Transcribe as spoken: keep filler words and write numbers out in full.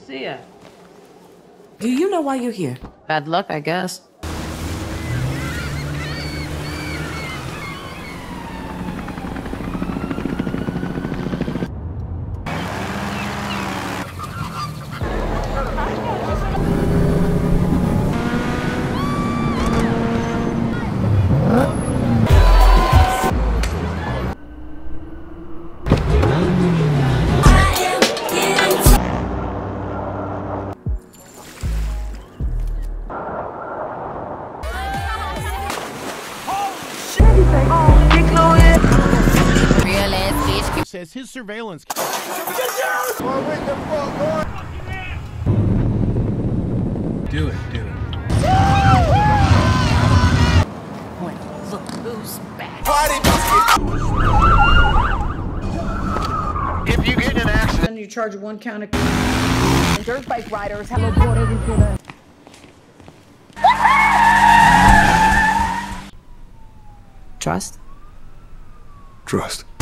see ya. Do you know why you're here? Bad luck, I guess. Says his surveillance. Do it, do it. Look who's back. If you get in an accident, You charge one count of Dirt bike riders have reported incident. Trust? Trust.